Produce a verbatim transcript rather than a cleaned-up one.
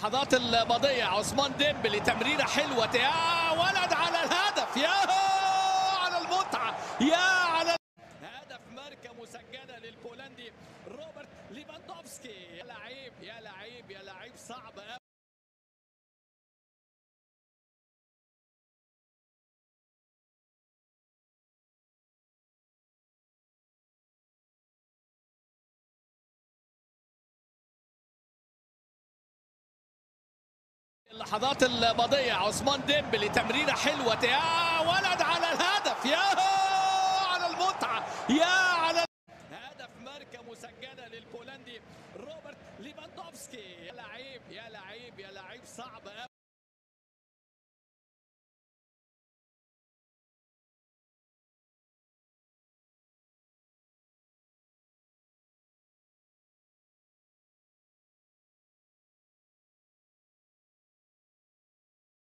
اللحظات الماضية عثمان ديمبلي تمريرة حلوة يا ولد على الهدف، يا على المتعة، يا على هدف ماركة مسجلة للبولندي روبرت ليفاندوفسكي. يا لعيب يا لعيب يا لعيب صعب قوي. اللحظات الماضية عثمان ديمبلي تمريرة حلوة يا ولد على الهدف، يا على المتعة، يا على هدف ماركة مسجلة للبولندي روبرت ليفاندوفسكي. يا لعيب يا لعيب يا لعيب صعب قوي.